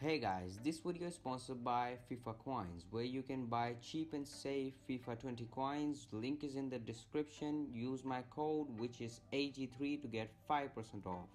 Hey guys, this video is sponsored by FIFA Coins, where you can buy cheap and safe FIFA 20 coins. Link is in the description. Use my code, which is AG3, to get 5% off.